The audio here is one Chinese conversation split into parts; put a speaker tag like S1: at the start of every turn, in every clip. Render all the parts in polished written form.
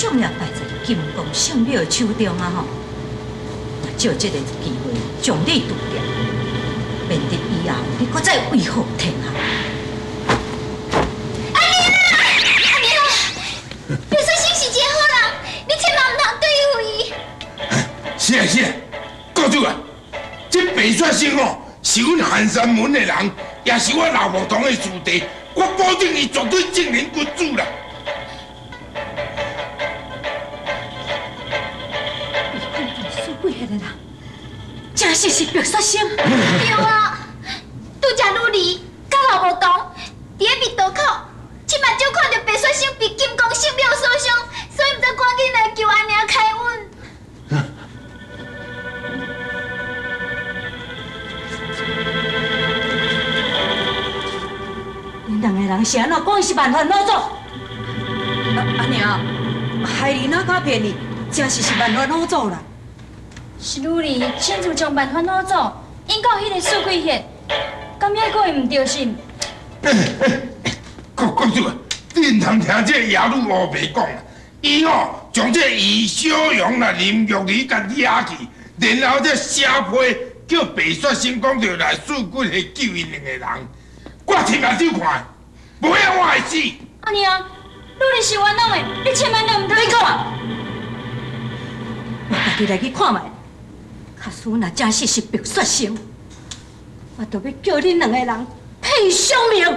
S1: 将也摆在金光圣庙手中啊吼。借这个机会将你除掉，免得以后你搁再威胁天下。
S2: 阿娘，别说心是一个好人，你千万唔通对伊。
S3: 是啊是啊，教主啊，这白雪生哦，是阮寒山门的人，也是我老婆堂的师弟，我保证伊绝对正人君子啦。
S1: 真是白雪生。
S2: 对啊，拄只女儿甲老无同，伫咧密道口，亲目睭看到白雪生被金光圣庙所伤，所以毋知赶紧来求阿娘开恩。
S1: 恁两个人是安怎讲是万万老祖？阿娘，害你哪敢骗你？真是万万老祖啦！
S4: 是女儿亲自将万番老祖引到迄个四鬼穴，敢遐个唔着信？
S3: 教主啊，你唔通听这野女乌白讲啊！伊哦将这余小阳啦、林玉儿甲抓去，然后这写批叫白雪生讲着来四鬼去救因两个人。我亲眼睭看，无影我会死。
S4: 阿娘，女儿是冤枉的，你千万都唔通。
S1: 你讲啊！我家己来去看卖。假使若真是白雪生，我就要叫恁两个人赔偿命。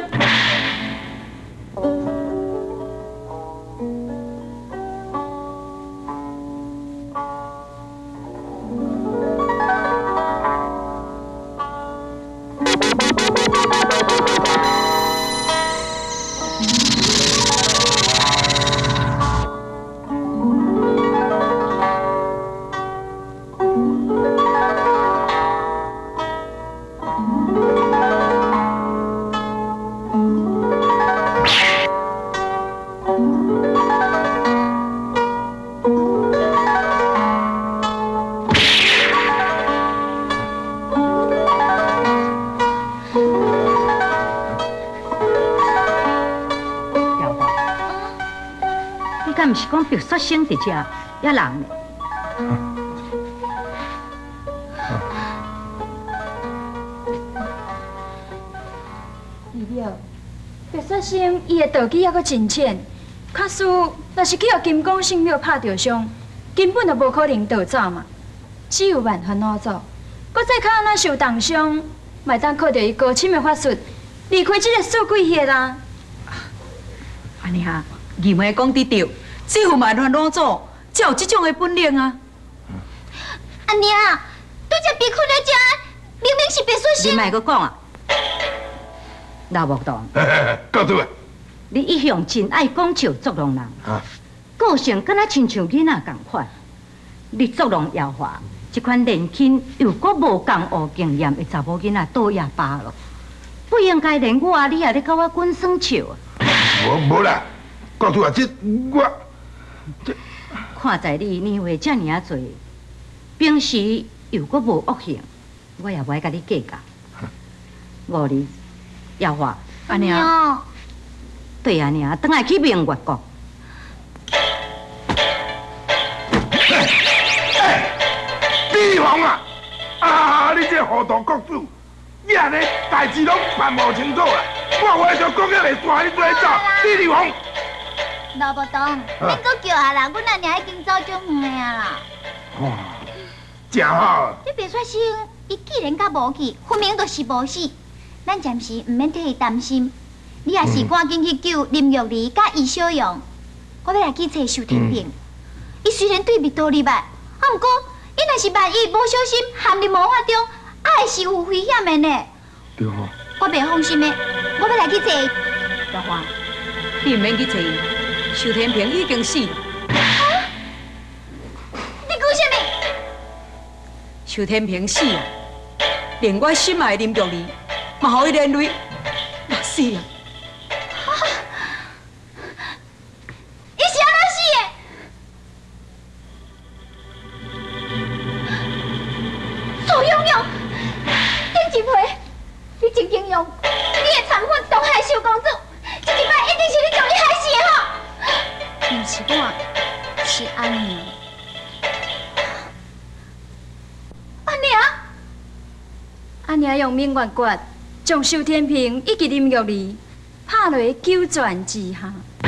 S1: 是讲白雪生伫遮也人呢？
S4: 二了，白雪生伊的道基还阁真浅，假使若是去互金光圣庙拍着伤，根本就无可能逃走嘛。只有万番老祖，搁再较安那受重伤，卖当靠着伊高深的法术离开这个四鬼穴啦。
S1: 安尼哈，二妹讲得对。只有万番老祖才有这种的本领啊！
S2: 阿娘，拄只被困在遮，明明是白雪生。
S1: 你莫阁讲啊！老木堂，
S3: 教主啊，
S1: 你一向真爱讲笑作弄人，个性敢若亲像囡仔共款。你作弄妖化，这款年轻又阁无共学经验的查某囡仔倒也罢了，不应该连我你也咧甲我滚耍笑啊！
S3: 无啦，教主啊，这我。
S1: 看在你年岁这么多，平时又阁无恶行，我也袂甲你计较。五日，妖化，
S2: 阿娘，
S1: 对阿娘，等下去明月国。
S3: 帝王啊！啊，你这糊涂国主，你安尼代志拢办无清楚啦！我话就讲起来带你做走，帝王。
S2: 老伯堂，免阁叫下啦，阮阿娘已经走足远啊啦。
S3: 哇，真好！
S2: 这白雪生，伊既然甲无去，分明就是无死。咱暂时唔免替伊担心。你也是赶紧去救林玉儿甲易小阳。我要来去找寿天平。伊虽然对密道入来，毋过伊若是万一无小心陷入魔法中，还是有危险的呢。
S3: 对哦。
S2: 我袂放心的，我要来去找伊。
S1: 小花，你唔免去找伊。寿天平已经死了。
S2: 你讲什么？
S1: 寿天平死了，连我心爱的林玉儿，嘛予伊连累，嘛死了。
S2: 伊是安怎死的？苏永永，顶一回你真经用你的残忍毒害小公主，这一摆一定是你将伊害死的吼！
S4: 不是我， 领用明月诀，将寿天平以及林玉儿拍落九泉之下。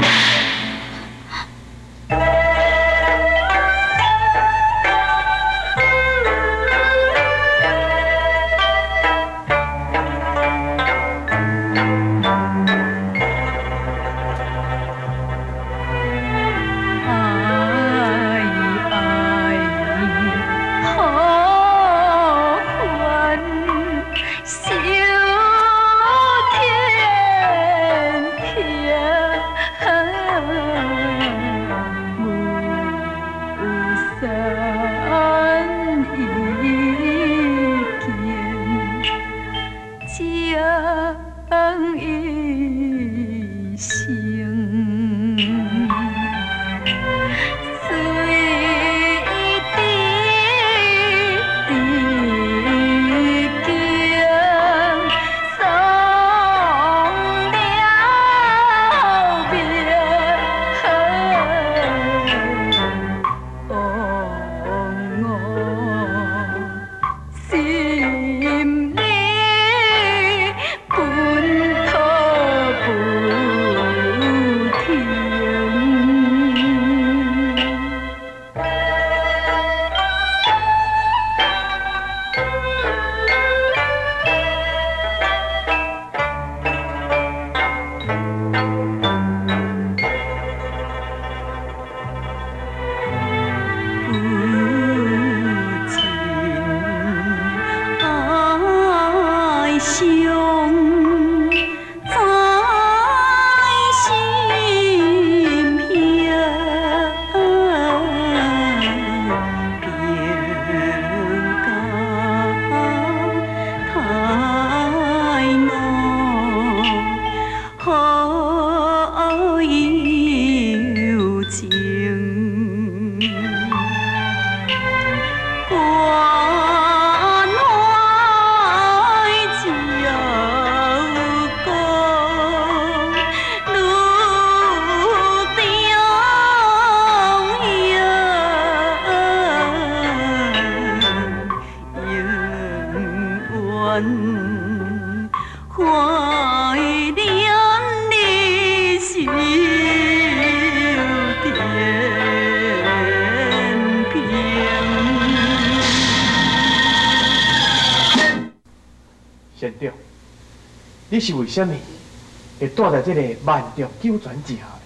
S5: 县长，你是为什么会住在这个万众九泉之下呢？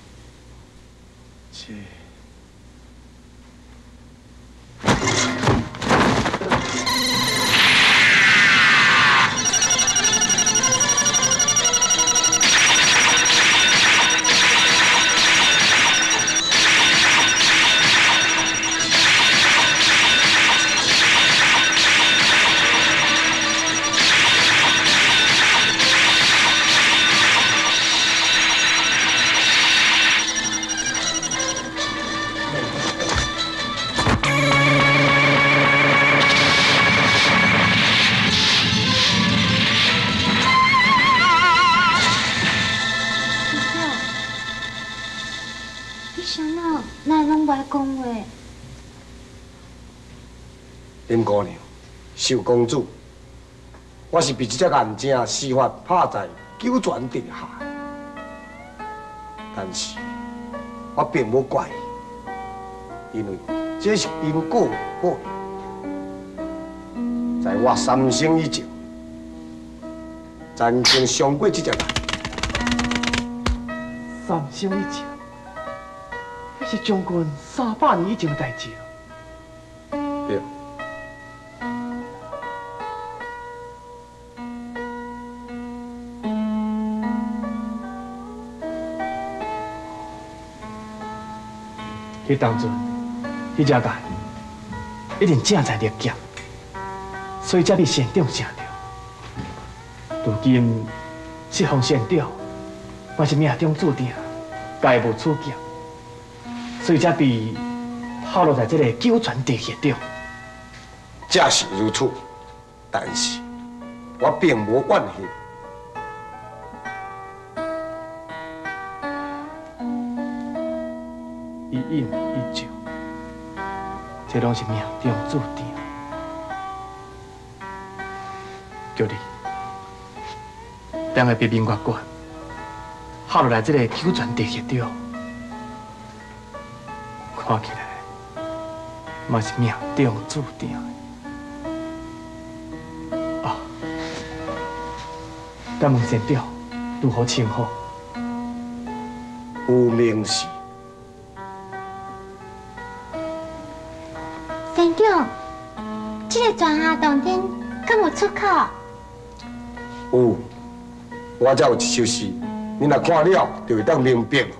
S6: 林姑娘，寿公主，我是被这只案件司法拍在九泉地下，但是我并无怪伊，因为这是因果报应。在我3生以前，曾经伤过这只案。
S5: 3生以前，那是将近300年以前的代志了。
S6: 对。迄当阵，迄只案一定正在立业，所以才被县长请到。如今适逢县长，我是命中注定，该无处劫，所以才被抛落在这个九泉地下中。 正是如此，但是我并无怨恨。
S5: 一饮一酒，这拢是命中注定。
S6: 叫你，两个别名外观，下落来这个九泉地协调，看起来嘛是命中注定的。啊，敢问先调如何称呼？
S7: 有名氏。
S2: 先长，这个泉下洞天敢有出口？
S7: 有，我这有一首诗，你若看了，就会当明白。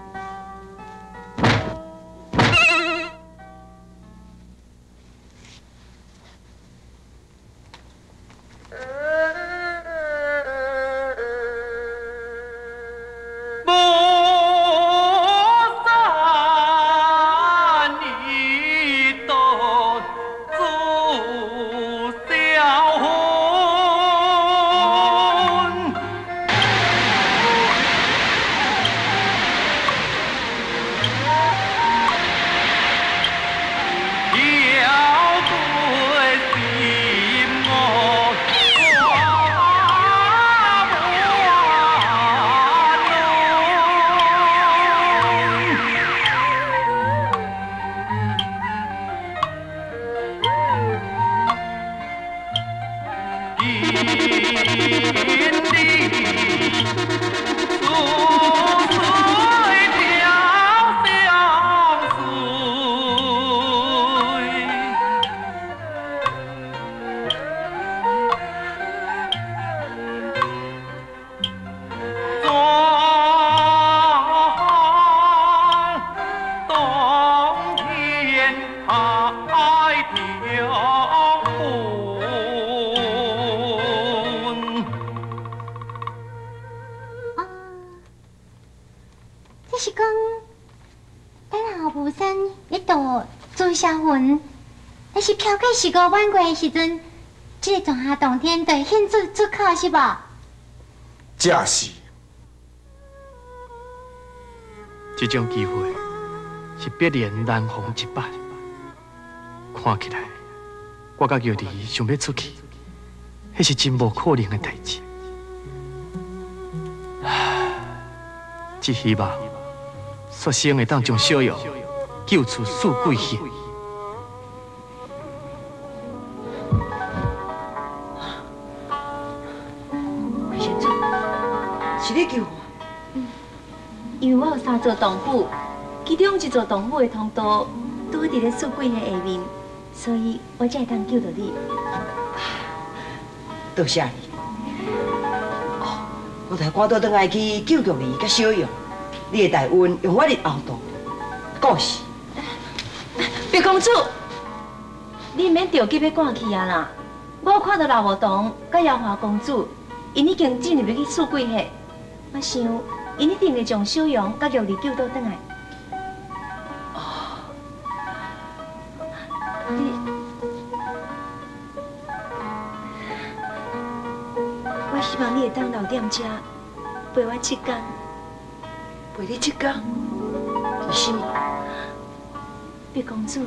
S2: 是5万月的时阵，这个泉下洞天就显出口是无？
S7: 正是。
S6: 这种机会是必然难逢一摆。看起来，我甲玉儿想要出去，迄是真无可能的代志。只希望索性会当将小玉救出四鬼县。
S8: 是你救我？
S9: 因为我有3座洞府，其中一座洞府的通道拄伫咧四鬼的下面，所以我才会当救到你。
S8: 多谢你。哦，我才赶倒转来去救玉儿甲小玉，你的大恩用我日后度顾惜。
S9: 白公主，你免着急要赶去啊啦！我看到老无同甲瑶华公主，因已经进入去四鬼下。我想，因一定会将小杨甲玉儿救倒转来。我希望你会当留踮遮陪我7天。
S8: 陪你7天？为什么？
S9: 白公主。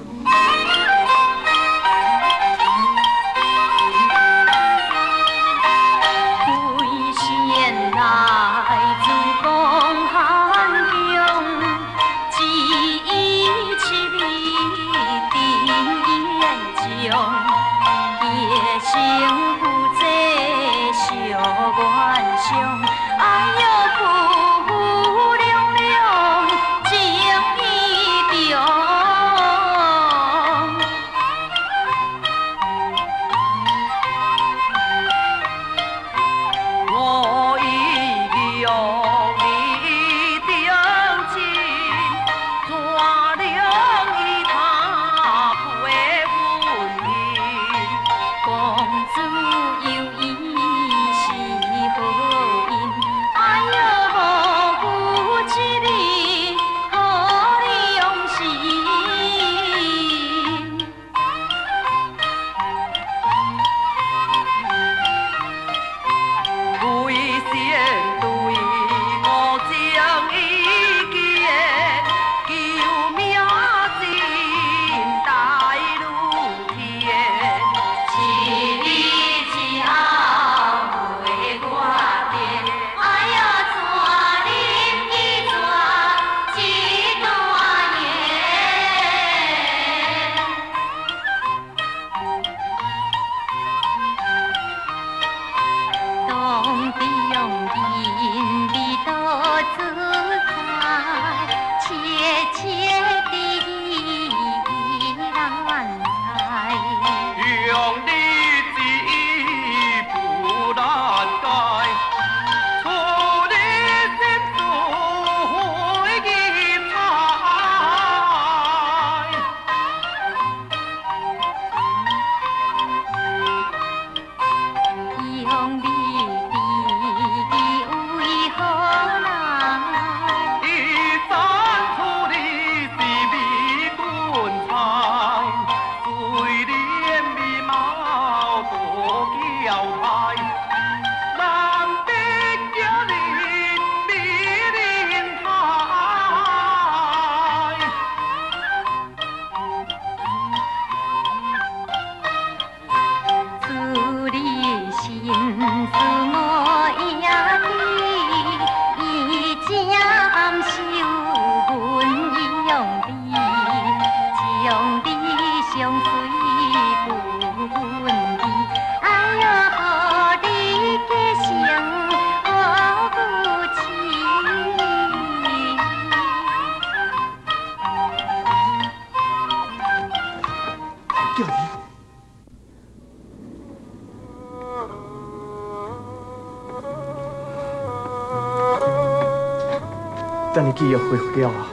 S6: 你记忆恢复了后，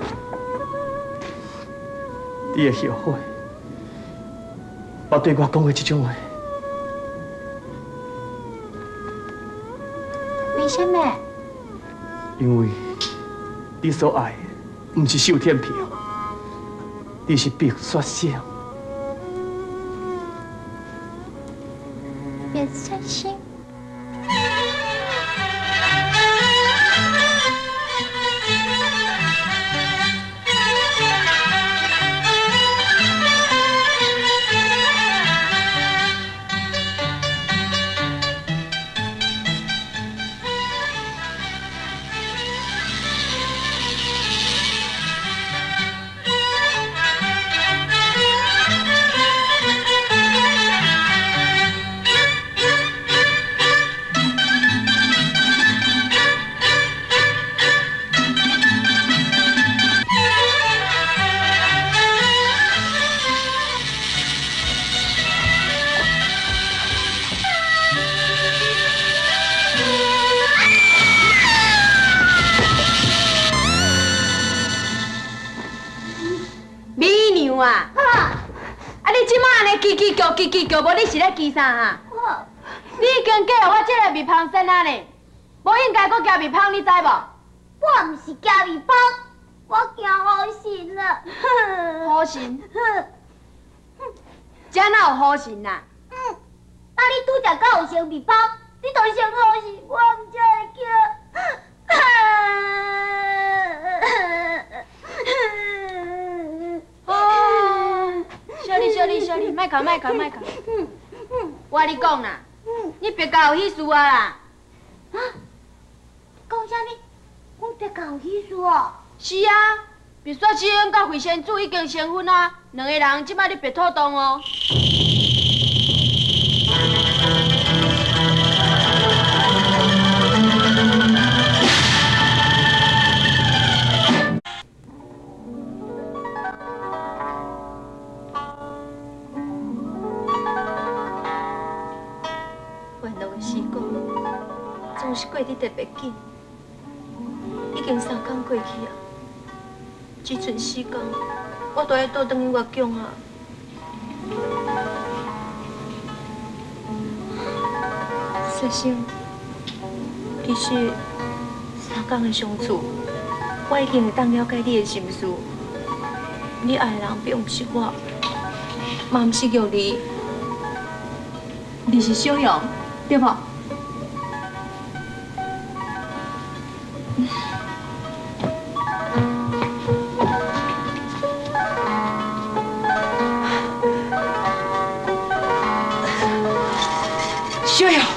S6: 你会后悔捌对我讲过这种话。
S2: 为什么？
S6: 因为你所爱的不是秀天票，你是白雪星。
S2: 别伤心。
S9: 叽叽叫，无你是咧叽啥哈？你已经嫁互我这个蜜芳先生呢，无应该搁嫁蜜芳，你知无？
S2: 我唔是嫁蜜芳，我惊好心了。
S9: 好心？这哪有好心呐？
S2: 啊你拄则甲有生蜜芳，你就生好心，我唔才会叫。
S9: 哦，小丽，莫哭。我跟你讲啦，你别甲有喜事啊啦。
S2: 啊？讲啥物？我别甲有喜事哦。
S9: 是啊，别说师恩甲惠仙子已经成婚啊，两个人即摆咧别妥当哦。总是过得特别紧，已经3天过去啊！只剩4天，我都要倒转去月宫啊！先生，其实3天的相处，我已经会当了解你的心思。你爱的人并不是我，嘛不是玉丽，你是小勇，对不？
S8: 小勇，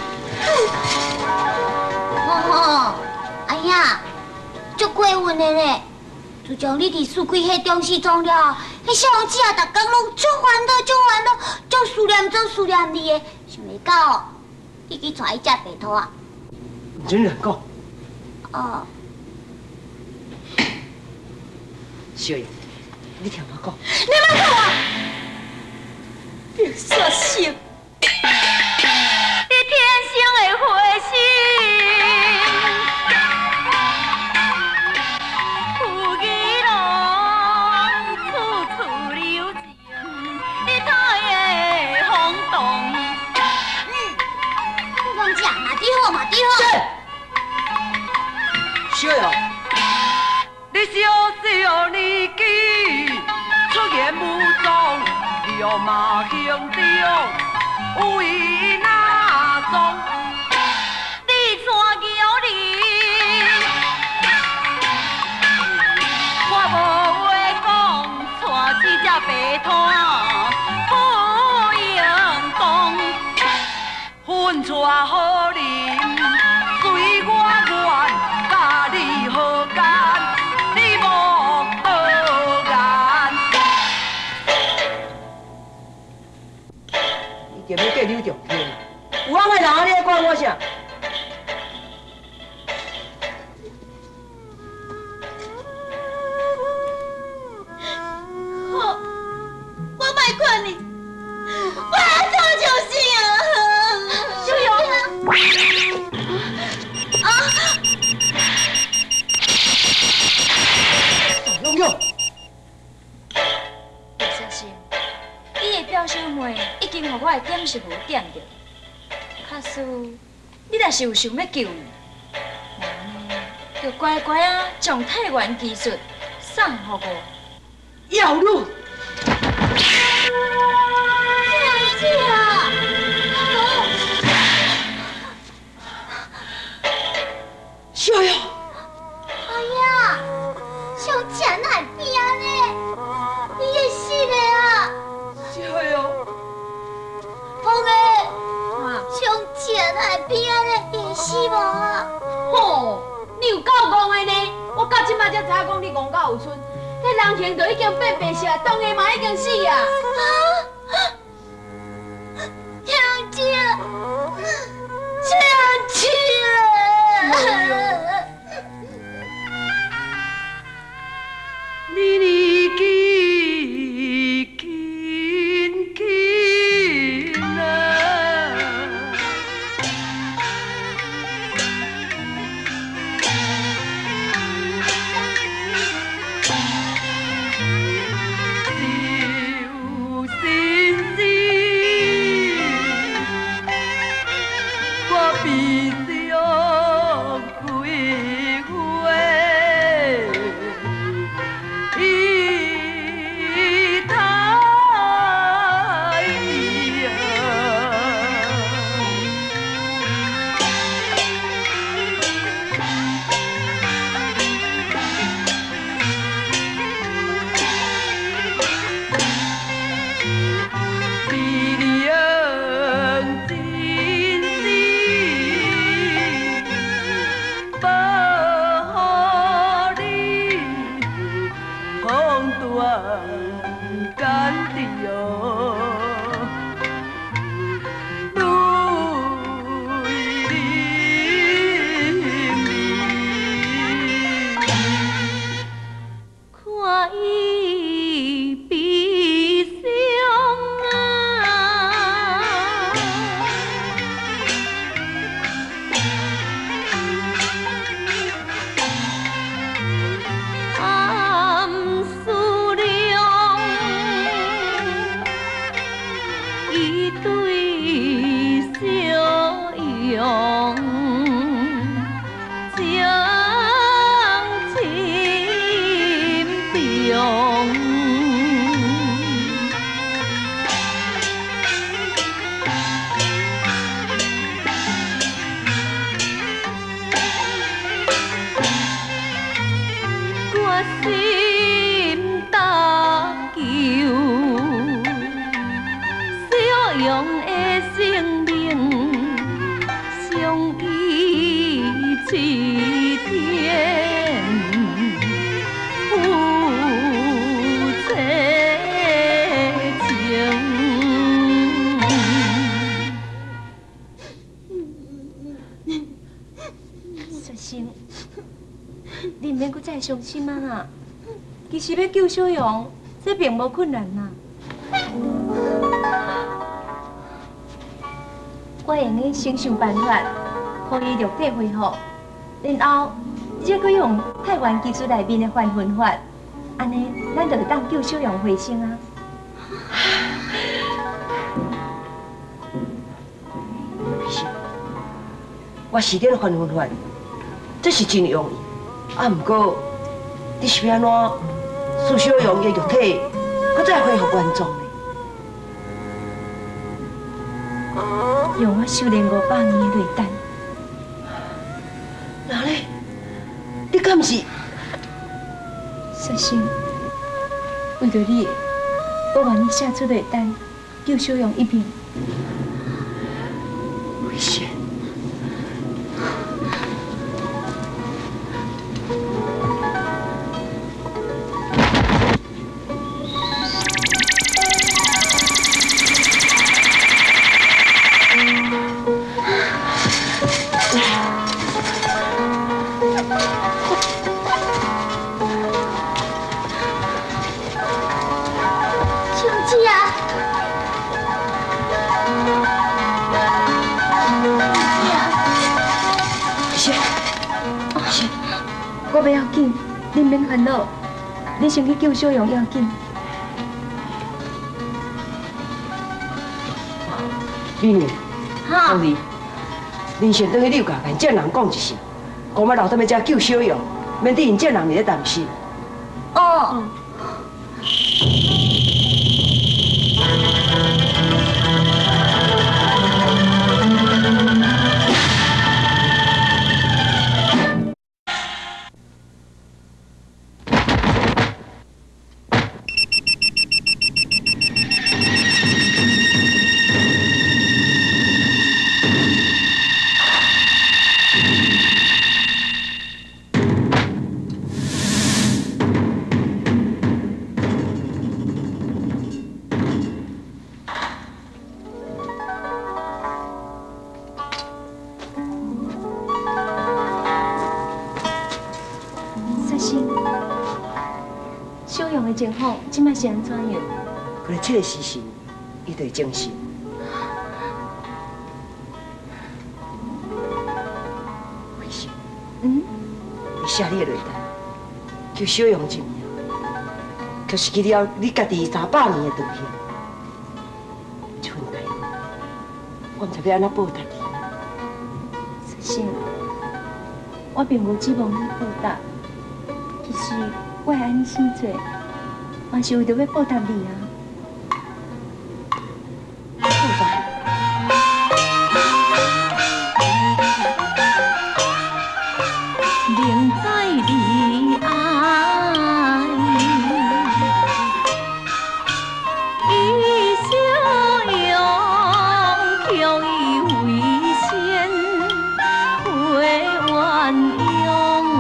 S2: 哎呀，足过运的呢！自从你伫四季迄中失踪了，迄小王子啊，逐工拢足烦恼，足思念你的，想袂到哦，你去带伊食白兔啊？
S8: 真人讲。
S2: 哦。
S8: 小勇，你听我讲。
S2: 你莫讲我！
S9: 别说心。
S2: 你天生的花心，有义郎处处留情，你太的轰动。你讲这嘛对好嘛对好。
S8: 小勇，
S10: 你小年纪出言无踪，立马行动有意哪种？
S2: 你穿桥里，
S10: 我无话讲，带起只白兔不应动，分出好人，随我愿，甲你何干？你莫多言。
S8: 你就要嫁刘仲天，有俺的人啊，你在管我啥？
S2: 我卖管你，我要做就是啊！小勇，啊！
S4: 我的点心符点着。假使你若是有想要救伊，那呢，就乖乖啊，将太原技术送予我。
S8: 要路。小勇，
S2: 哎呀，上前来边呢，你会死的啊！
S8: 小勇，
S2: 凤儿，上前来边呢，会死无啊？
S9: 吼，你有够戆的呢！我到即摆才知讲你戆到有寸，迄人形都已经变白色，当下嘛已经死啊！
S2: 娘姐，娘姐。
S10: 你离去紧紧啊，有心事，我悲伤几回。
S9: 你免搁再伤心啊！其实要救小勇，这并无困难呐。我会用先想办法，让伊肉体恢复，然后再搁用太原技术内面的还魂法，安尼咱就会当救小勇回生啊！
S8: 我是练还魂法，这是真容易。啊，不过你是要安怎使小勇的肉体，搁再恢复原状呢？
S9: 用我修炼500年的内丹。
S8: 哪嘞？你敢不是？
S9: 小心，为着你，我愿意写出内丹，救小勇一命。
S8: 危险！
S9: 我不要紧，你免烦恼，你先去救小勇要紧。
S8: 丽妮，凤梨，林贤等去柳家跟贱人讲一声，讲我留踮在遮救小勇，免得因贱人咧担心。
S2: 哦。
S9: 情况即摆是安怎样？
S8: 可能这个时辰，伊就会精神。为什么？伊写你的落单，叫小勇一名，可是去了你家己300年的道行，这份代志，我唔知要安怎报答你。
S9: 实心，我并无指望你报答，其实我会安尼生做。嘛是为着要报答你啊！
S8: 报答。
S10: 明知你爱，一笑容叫伊为先会鸳鸯。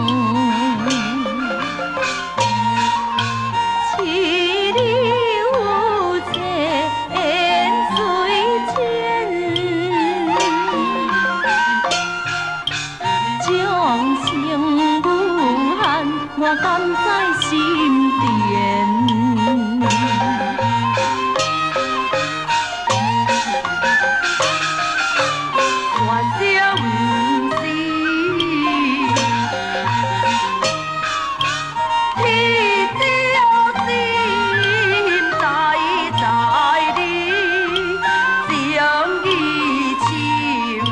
S10: 我甘在心田，我小唔是天朝心在你情意深。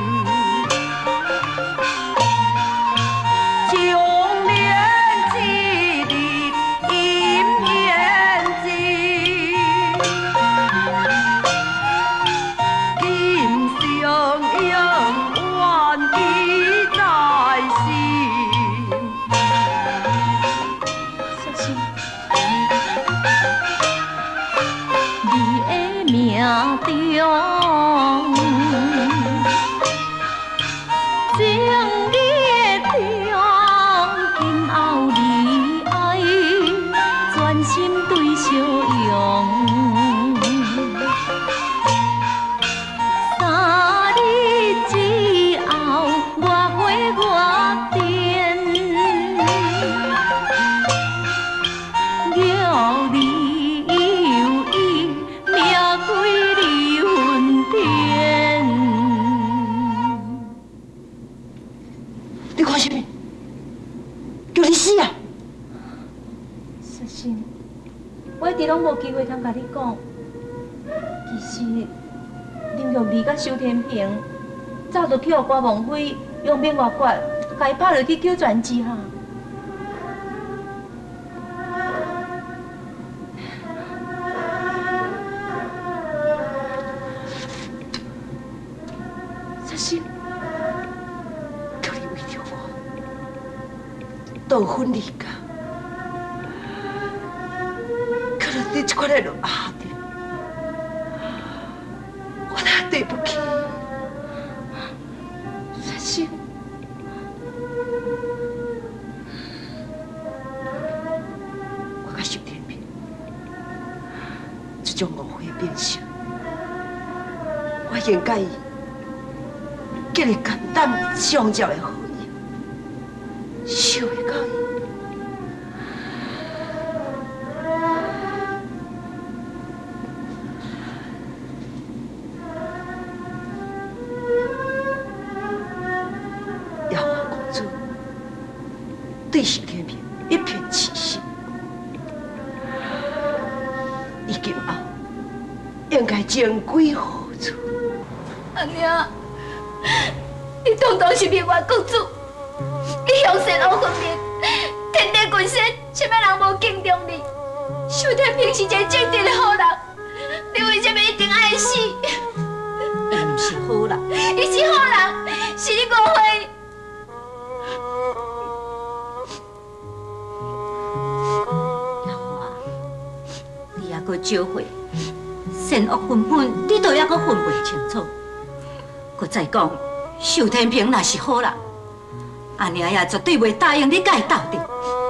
S9: 拢无机会通甲你讲，其实林玉丽甲修天平早就去互郭王妃用兵外决，甲伊拍落去救全之下。小心，求你为着我，斗分离家。 你这款来落阿弟，我哪对不起？小心，我甲修天平这种误会变性，我应该叫你简单相交的好意，收会到伊。 对修天平一片痴心，伊今后应该前归何处？
S4: 阿娘，你当当是明华公主，你向善恶分明，天地群生，什么人无敬重你？秀天平是一个正直的好人，你为什么一定爱死？
S1: 伊毋是好人，
S4: 伊是好人，是你误会。
S1: 老华，你还阁少会，善恶分本，你都还阁分不清楚。搁再讲，秀天平若是好人，阿娘也绝对袂答应你甲伊斗阵。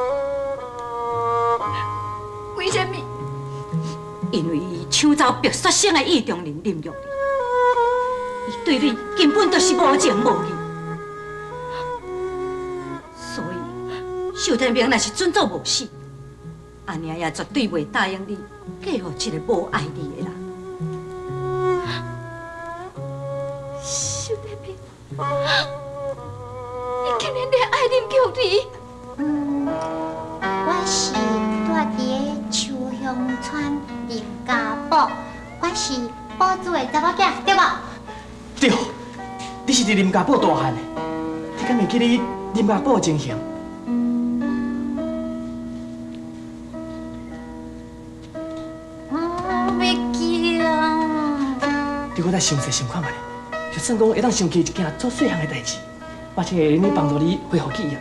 S4: 为什么？
S1: 因为伊抢走白雪生的意中人林玉丽，伊对你根本就是无情无义，所以秀天平若是准做无死，阿娘也绝对袂答应你嫁予一个无爱你的人。
S4: 秀天平，你竟然会爱林玉丽？
S2: 我是住伫秋香村林家堡，我是堡主的查某囝，对无？
S5: 对，你是伫林家堡大汉的，你敢袂记你林家堡的情形？
S2: 袂记啊。
S5: 你搁再想细想看觅咧，就算讲会当想起一件做细项的代志，我且会用你帮助你恢复记忆。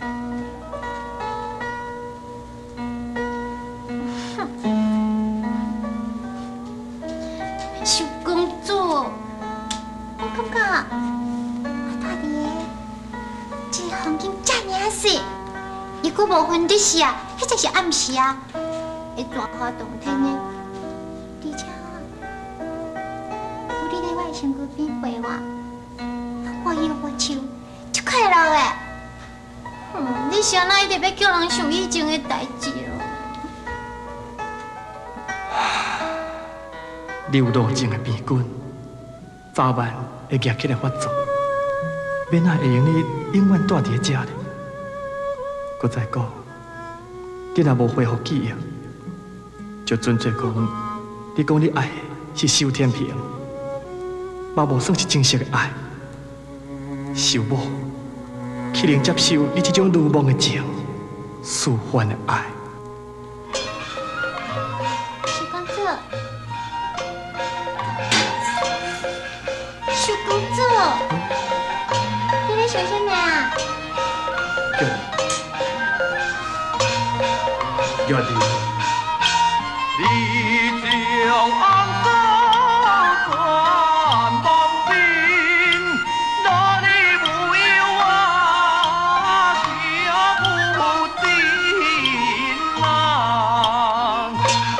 S2: 秀公主，我感觉我住伫这个风景遮尔水，如果无分日时啊，迄才是暗时啊，会大花冬天的，而且有你在我的身躯边陪我，我有我手，就快乐的。你想哪一直要叫人想以前的代志咯？
S5: 你有路症的病菌，早晚会夹起来发作，免那会用你永远住伫遮咧。搁再讲，你若无恢复记忆，就准做讲，你讲你爱的是秀天平，嘛无算是正式的爱。秀某岂能接受你这种鲁莽的情、素幻的爱？
S2: 秀公主，秀公主，你在想什么啊？
S5: 叫你。
S10: 你将红歌传芳边，哪里无有我脚步进郎？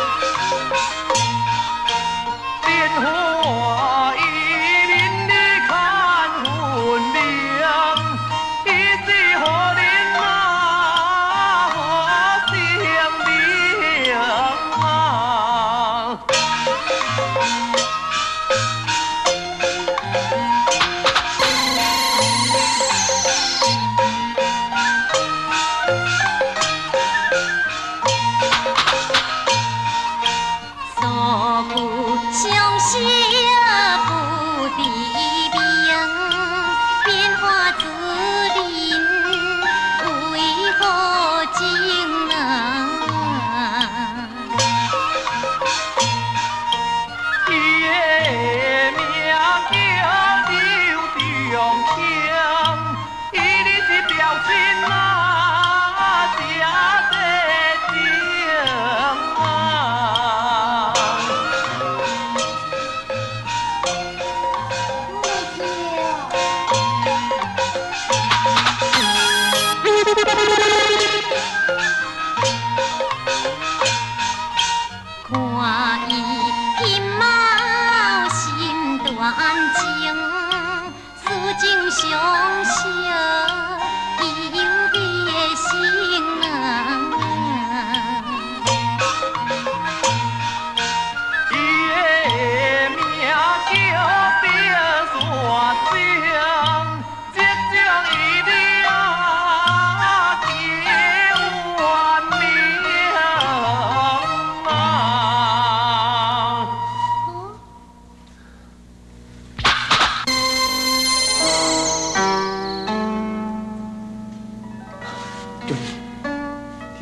S10: 变化一年你看分明，一时何年啊，何生命啊？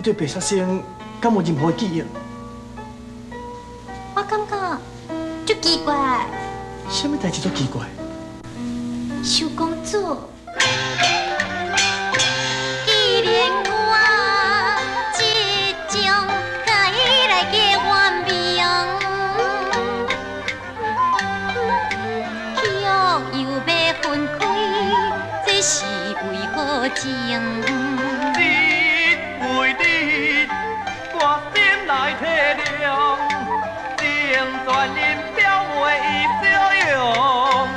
S5: 对白雪仙敢无任何记忆？
S2: 我感觉足奇怪。
S5: 什么代志足奇怪？
S2: 小公主，既然我即将甲伊来结怨命，又要分开，这是为何情？
S10: 为你，我心内体谅，情全因表袂伊小用。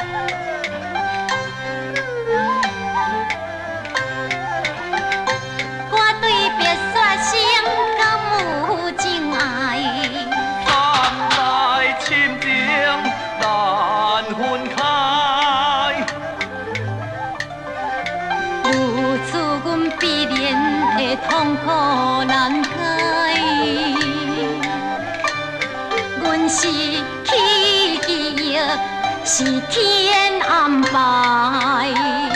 S2: 我对白雪仙敢有情爱？
S10: 三代深情难分开，
S2: 如此阮必然会痛苦难解。阮失去记忆，是天安排。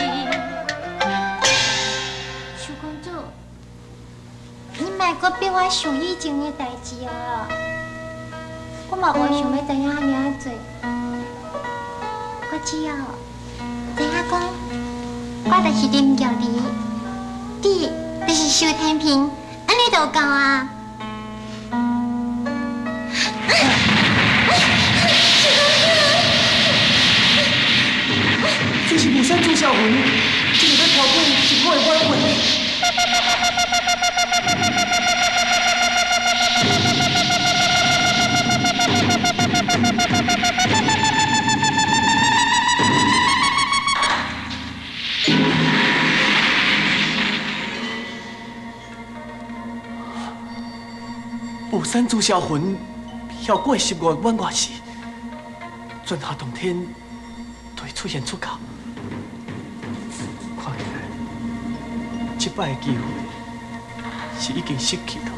S2: 小公主，你莫阁逼我想以前的代志啊！我嘛无想要知影遐尔多，我只要知影讲，我就是林玉丽，你就是萧天平，安尼就够啊！
S5: 这是武山朱孝魂，这个在跳舞是我的冤魂。武山朱孝魂跳过15万外时，转下当天就会出现出口。看起来，这摆的机会是已经失去了。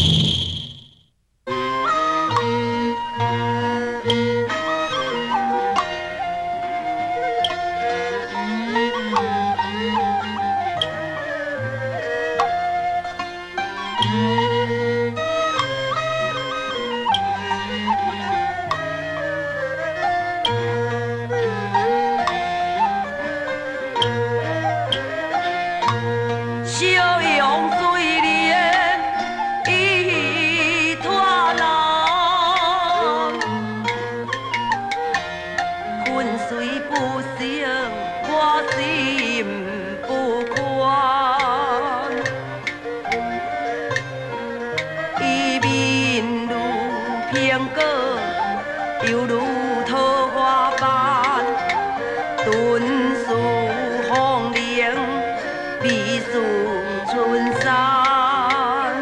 S10: 小用水莲一团人，魂虽不醒，我心不宽。伊面如苹果，犹如桃花瓣，顿数风铃。碧树春山，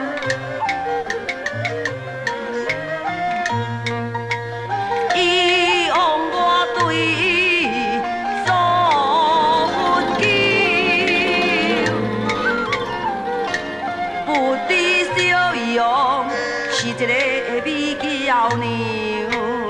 S10: 伊往我对伊诉分求，不知小用是一个美娇娘。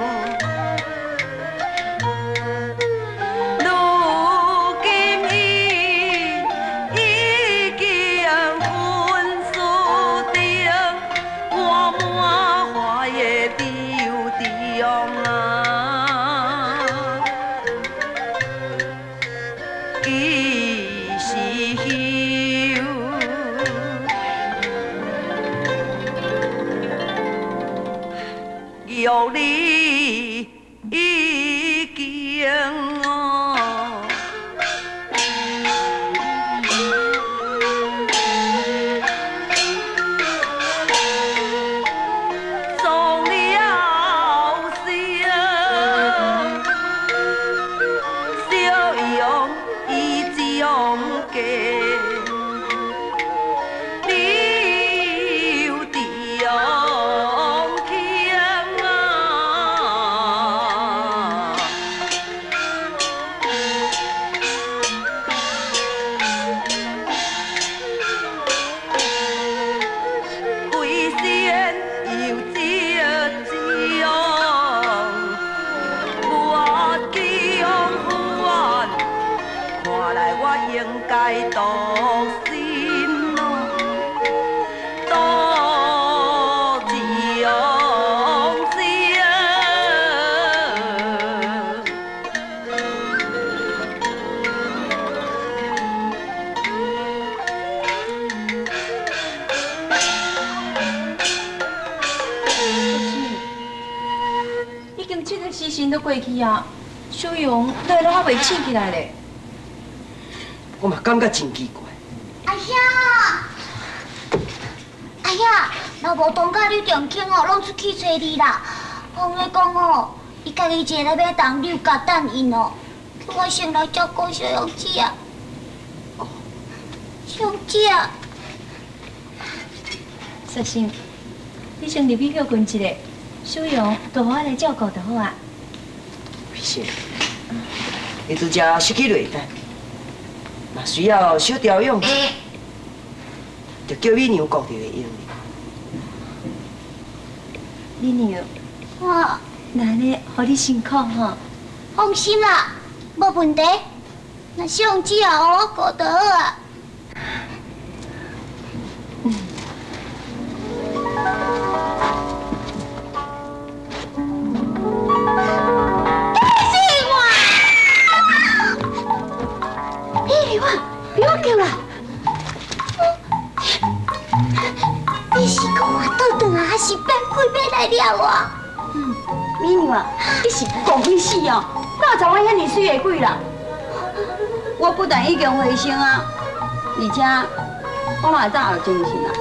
S10: 有你已经送了心，小用已将嫁。应该独身咯，
S4: 都过去啊，小勇都还袂醒起来咧。
S8: 我嘛感觉真奇怪。
S2: 阿兄，阿兄，老无东甲吕仲庆哦，拢出去找你啦。红咧讲哦，伊家己一个要当六甲等因哦，叫我先来照顾小勇姐啊。小姐，
S4: 石心，你先入去休困一下，小勇就我来照顾就好啊。
S8: 不是，你拄则失去落单，若需要小调养，就叫美娘顾就会用。
S4: 美娘，
S2: 我
S4: 那呢，互你辛苦吼。
S2: 放心啦，无问题。那小勇姐啊，我顾就好啊。不要叫啦！你是讲我倒转来，还是变鬼要来了我？
S1: 美女啊，你是讲鬼死哦！哪有我遐尼水的鬼啦？我不但已经回升啊，而且我嘛早有精神啊。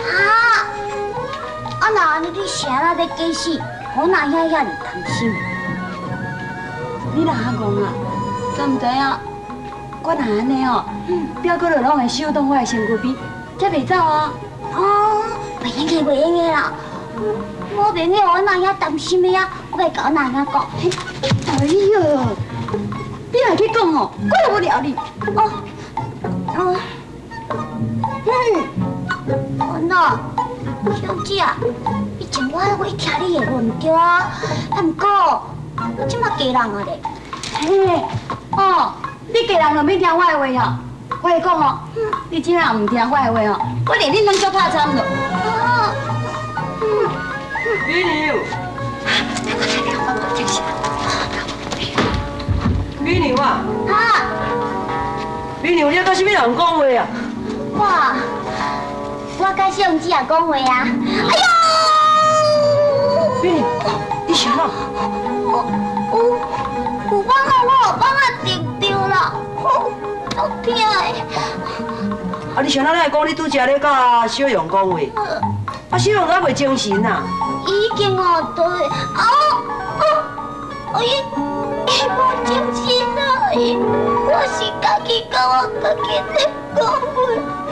S2: 啊那安尼你啥啦在假死？我哪遐遐尼担心？
S1: 你哪讲啊？怎唔知影？我若安尼哦，表哥就拢会手动我的身躯边，才袂走啊。
S2: 哦，袂用的，袂用的啦。我袂用，我哪遐担心的啊？我袂甲我哪遐讲。
S1: 哎呀，你若去讲哦，我就不了你。
S2: 那小姐啊，以前我会听你的论调啊，不过我即马嫁人啊咧。
S1: 嘿，哦。你家人就免听我的话哦，我会讲哦，你真若唔听我的话哦，我连你拢足拍惨了。
S8: 美娘，美娘啊！美娘，你甲什么人讲话啊？
S2: 我甲小勇姐也讲话啊。哎呦！
S8: 美娘，你啥啦？
S2: 有帮啊，我有帮啊定着啦，好痛的。
S8: 啊，你像哪来讲？你拄则咧甲小勇讲话，啊，小勇还袂精神啊？
S2: 伊已经对，伊无精神啦，我是家己甲我家己在讲话。